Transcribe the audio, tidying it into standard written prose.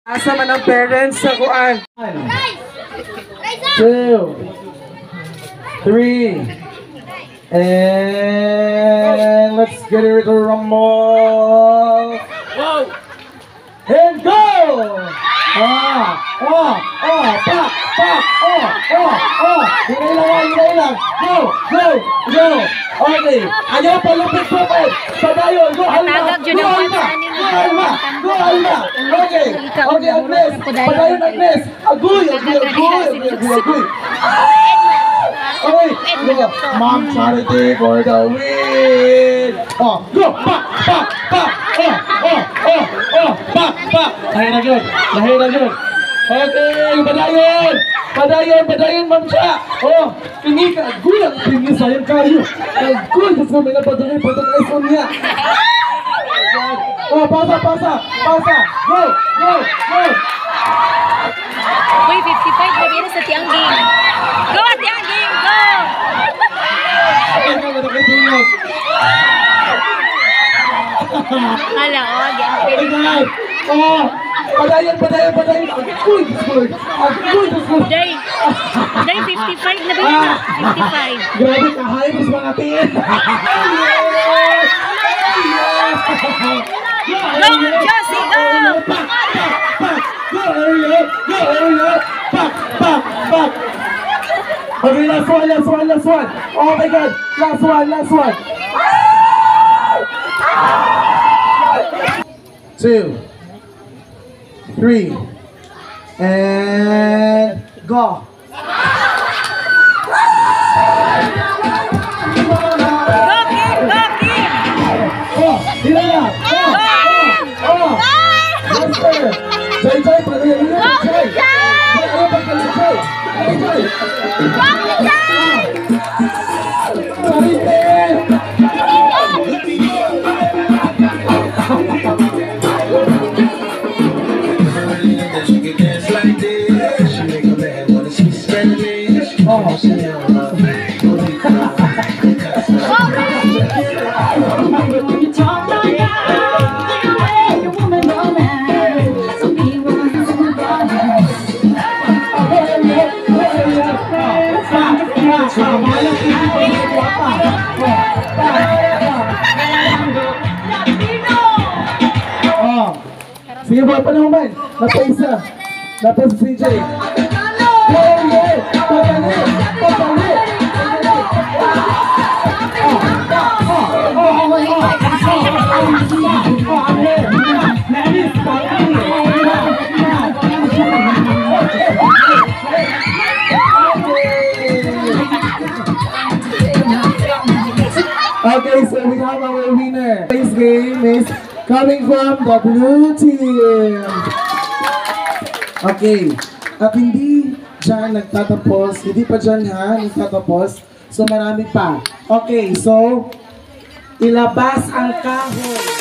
Asa man ang parents sa kuan? 2, 3, and let's get it to rumble. Wow! And go! Hinay lang. Go! Okay. Ayaw pa lupit. Padayon. Go, Alma. Okay, Agnes. Padayon, Agnes. Agoy. Okay, go. Mom Charity for the win. Go. Lahir na yun. Okay, padayon, Ma'am Cha. Pingi ka. Gulang, pingi sayang kayo. Agoy, gusto mo na patuloy sa niya. Pasa. Go. Uy, 55 na rin sa Tiangging. Go, Tiangging, go! Hala, gapin. Padayon. Agoy, Day, 55 na ba yun? 55. Grabe ka, halos mga tiyan. Go, Josie, go! Go, area. Back. Okay, last one. Oh my God, last one. 2, 3, and go. Sige ba, panahon man. Napaisa si CJ. Okay, so we have our winner. This game is coming from the blue team. Okay, at hindi dyan nagtatapos, hindi pa dyan nagtatapos, so marami pa. Okay, so ilabas ang kahon.